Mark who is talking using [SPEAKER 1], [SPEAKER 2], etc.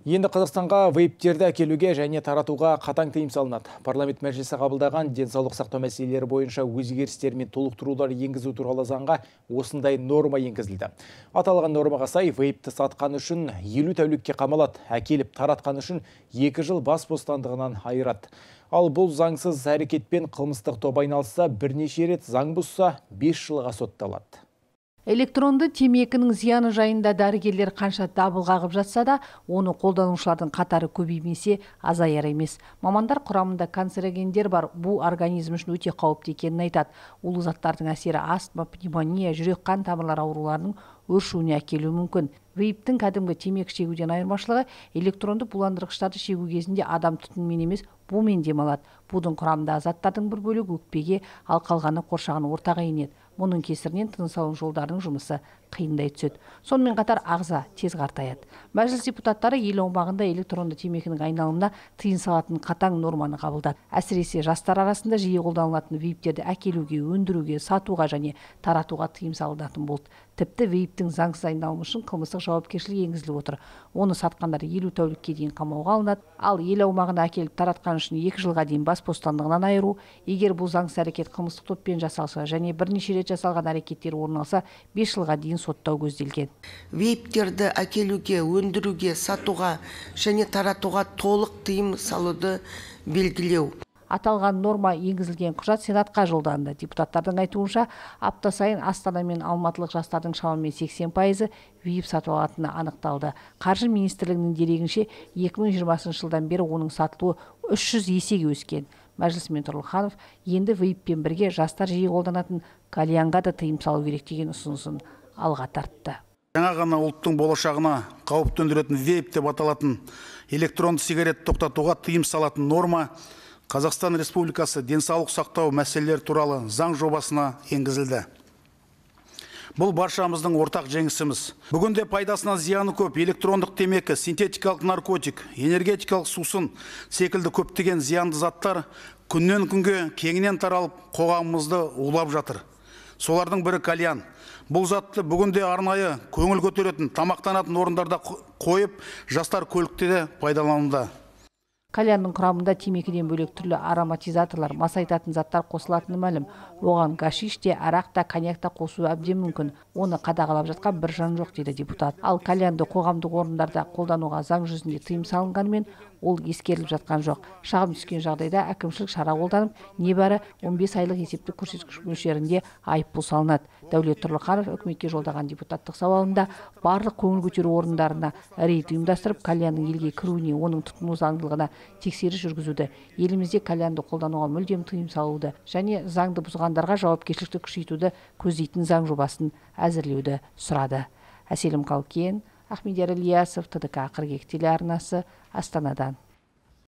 [SPEAKER 1] Енді Қазақстанға вейптерді әкелуге және таратуға қатаң тыйым салынады. Парламент мәжілісі қабылдаған денсаулық сақтау мәселелері бойынша өзгерістер мен толықтырулар енгізу туралы заңға осындай норма енгізілді. Аталған нормаға сай вейпті сатқан үшін 50 тәулікке қамалады, әкеліп таратқан үшін 2 жыл бас бостандығынан айырады. Ал бұл заңсыз әрекетпен қылмыстық топ айналысса, бірнеше рет заң бұзса 5 жылға сотталады.
[SPEAKER 2] Электронды темекінің зияны жайында дәрігерлер қанша дабыл қағып жатса да, оны қолданушылардың қатары көбеймесе азаяр емес. Мамандар құрамында канцерогендер бар, бұл организм үшін өте қауіпті екенін айтады. Улы заттардың әсері астма, пневмония, жүрек қан тамырлары ауруларының өршуіне әкелуі мүмкін. Вейптің кәдімгі темекі шегуден айырмашылығы электронды буландырғыштарды шегу кезінде адам түтінмен емес, бумен демалады. Будың құрамында заттардың бір бөлігі өкпеге, ал қалғаны қоршаған ортаға енеді. Мұның кесірінен тыныс алу жолдарының жұмысы қиындай түседі. Сонымен қатар ағза тез қартаяды. Мәжіліс депутаттары ел аумағында электронды темекінің айналымына тыйым салатын қатаң норманы қабылдады. Әсіресе жастар арасында жиі қолданылатын вейптерді әкелуге, өндіруге, сатуға және таратуға тыйым салынатын болды. Тіпті вейптің заңсыз айналымы үшін қылмыстық жауапкершілік енгізіліп отыр. Оны сатқандар 50 тәулікке дейін қамауға алынады, ал ел аумағына әкеліп таратқан үшін 2 жылға дейін бас бостандығынан айыру. Егер бұл заңсыз әрекет қылмыстық топпен жасалса және бірнеше рет жасалған әрекеттер орын алса, 5 жылға дейін соттау көзделген.
[SPEAKER 3] Вейптерді әкелуге, өндіруге, сатуға және таратуға толық тыйым салуды белгілеу.
[SPEAKER 2] Аталған норма енгізілген құжат Сенатқа жолданды. Депутаттардың айтуынша, апта сайын Астана мен алматылық жастардың шамамен 80% вейп сатып алатыны анықталды. Қаржы министрлігінің дерегінше 2020 жылдан бері оның сатылуы 300 есеге өскен. Мәжілісмен Тұрлыханов енді вейппен бірге жастар жиі қолданатын кальянға да тыйым салу керек деген ұсынысын алға тартты.
[SPEAKER 4] Жаңа ғана ұлттың болашағына қауіп төндіретін вейп деп аталатын электронды сигарет тоқтатуға тыйым салатын норма Қазақстан Республикасы денсаулық сақтау мәселелері туралы заң жобасына енгізілді. Бұл баршамыздың ортақ жеңісіміз. Бүгінде пайдасынан зияны көп электрондық темекі, синтетикалық наркотик, энергетикалық сусын секілді көптеген зиянды заттар күннен күнге кеңінен таралып қоғамымызды улап жатыр. Солардың бірі кальян. Бұл затты бүгінде арнайы көңіл көтеретін тамақтанатын орындарда қойып, жастар көлікте де пайдалануда.
[SPEAKER 2] Кальянның құрамында темекіден бөлек түрлі ароматизаторлар, масайтатын заттар қосылатыны мәлім. Оған гашиш те, арақ та, коньяк та қосуы әбден мүмкін. Оны қадағалап жатқан бір жан жоқ дейді депутат. Ал кальянды қоғамдық орындарда қолдануға заң жүзінде тыйым салынғанымен, ол ескеріліп жатқан жоқ. Шағым түскен жағдайда әкімшілік шара қолданып, небәрі 15 айлық есептік көрсеткіш мөлшерінде айыппұл салынады. Дәулет Тұрлыханов үкіметке жолдаған депутаттық сауалында барлық көңіл көтеру орындарына рейд ұйымдастырып, кальянның елге кіруіне, оның тұтыну заңдылығына тексеріс жүргізуді, елімізде кальянды қолдануға мүлдем тыйым салуды және заңды бұзғандарға жауапкершілікті күшейтуді көздейтін заң жобасын әзірлеуді сұрады. Әселім Қалкен, Ахмедияр Ильясов, ТДК 42 телеарнасы, Астанадан.